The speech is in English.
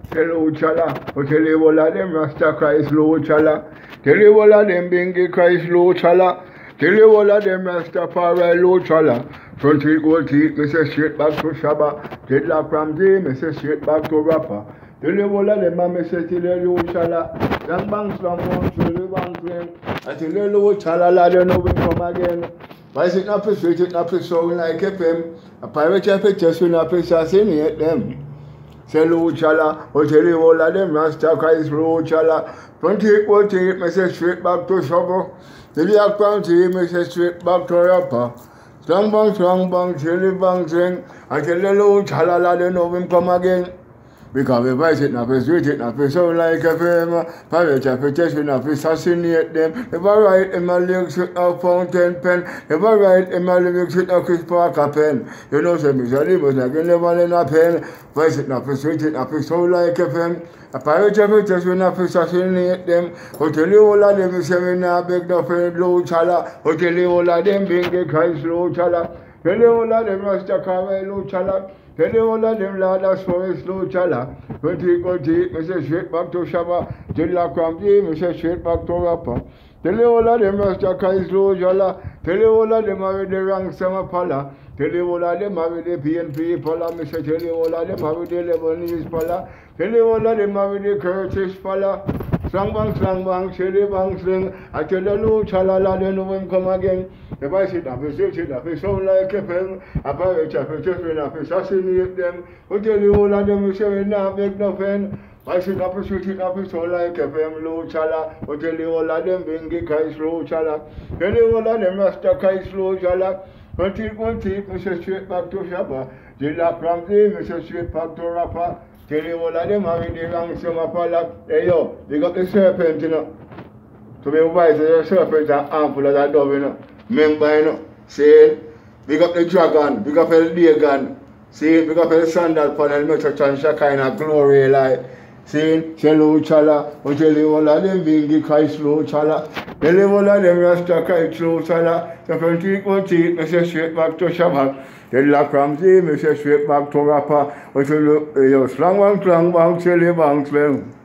Hello, chala. O tell you all of them Rasta Christ low chala. Tell you all of them Bingy Christ low chala. Tell you all of them Rastafari low chala. Front teeth, gold teeth, me say straight back to Shabba. Dreadlock from day, me say straight back to rapper. Tell you all of them, me say till you low chala. Young banks long one, till you bank lane. I tell you low chala, lad, you know we come again. Why is it not straight, it not sound like a pim? A pirate just will not assassinate them. Say low chala, or tell you all of them Rasta Christ low chala. Front teeth, gold teeth, me say straight back to Shabba. Till you from day, me say straight back to rapper. Strong bang, chilly bang, sing. I tell you low chala, lad, you know him come again. Because we voice it, not persuade it, not sound like a firm. Pirate application, not assassinate them. If I write in my lyrics with a fountain pen, if I write in my lyrics with a Chris Parker pen, you know, say, Mr. Lee was like a never in a pen. Voice it, not persuade it, not sound like a firm. A pirate application, not assassinate them. Or tell you all of them, say, we not beg no friend, low chala. Or tell you all of them, being the Christ, low chala. Tell you all of them, Rasta Christ, low chala. Tell you all of them, Lord, that's for his low chala. When he go deep, me say straight back to Shabba. Dreadlock from day, me say straight back to rapper. Tell you all of them, Rasta Christ low chala. Tell you all of them, are the wrong summer pala. Tell you all of them, are the PNP pala. Me say tell you all of them, are the Lebanese pala. Tell you all of them, are the Kurdish pala. Slang bang, chili bang, sling. I tell you low chala, lad, you know him come again. If I sit up, it sound like a pen. A pirate just when I assassinate them. Who tell you all of them, you say we not make no pen. I sit up, shoot it up, it sound like a pen, low chala. Who tell you all of them, Bingy Christ low chala. Tell you all of them, Rasta Christ low chala. One teeth, me say straight back to Shabba. Dreadlock from day, me say straight back to rapper. Tell you all of them, having the wrong summer pala. Hey yo, they got the serpent, you know. So me wise, the serpent are harmful as a dove, you know. Remember, you know, say, big up the dragon, big up the Dagon, see, big up the sandal pan and Metatron Shakina glory like, see, low chala, or tell you all of them Bingy Christ low chala, tell you all of them Rasta Christ low chala, the front teeth, me say straight back to Shabbat, Dreadlock from day, me say straight back to rapper, or tell you, slang bang, chili bang, slang.